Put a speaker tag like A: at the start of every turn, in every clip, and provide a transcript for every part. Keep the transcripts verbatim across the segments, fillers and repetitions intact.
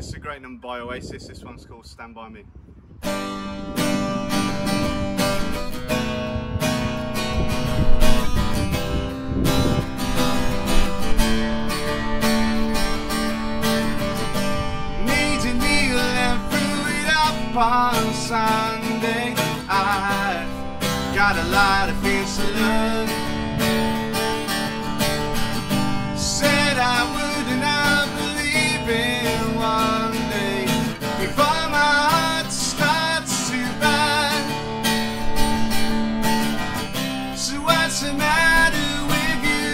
A: This is a great number by Oasis. This one's called Stand By Me.
B: Need to kneel and threw it up on Sunday. I've got a lot of things to learn. Said I would and I believe in one day before my heart starts to burn. So what's the matter with you?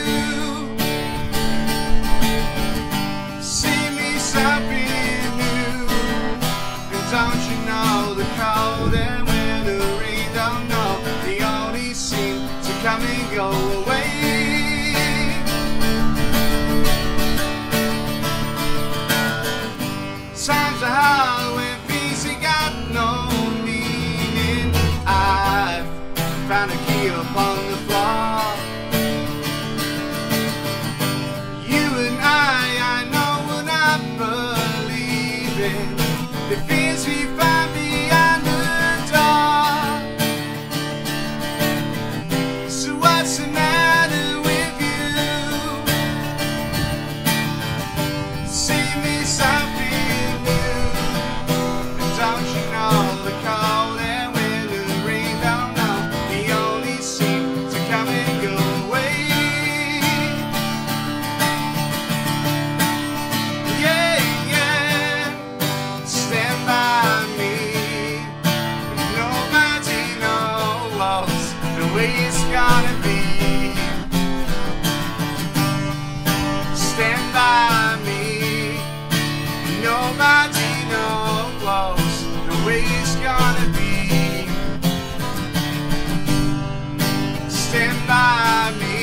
B: See me something new, and don't you know the cold and winter rain don't know, they only seem to come and go away. Times are hard when things ain't got no meaning. I've found a key upon the floor. You and I, I know we're not believing the things we find behind the door. So what's the matter with you? See me something. Don't you know the cold and winter rain don't know, they only seem to come and go away. Yeah, yeah, stand by me. Nobody knows the way it's gonna be. Stand by me. Nobody knows the way it's gonna be. Stand by me.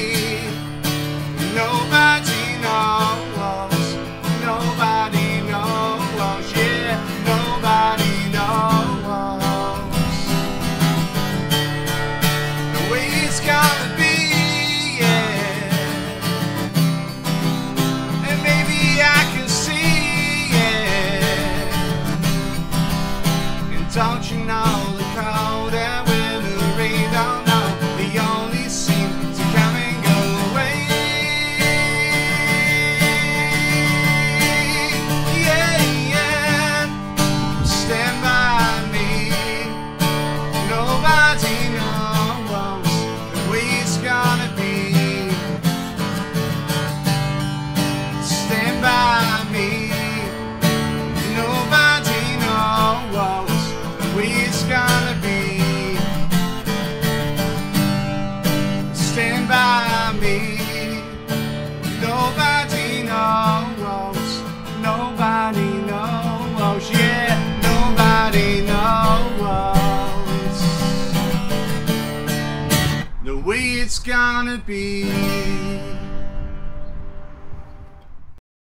B: Nobody knows. Nobody knows. Yeah, nobody knows the way it's gonna be. Yeah, and maybe I can see. Yeah, don't you know the cold and winter rain don't know, they only seem to come and go away. Yeah, yeah, stand by me. Nobody knows the way it's gonna be. Stand by me. Nobody knows it's gonna be. Stand by me. Nobody knows. Nobody knows. Yeah, nobody knows the way it's gonna be.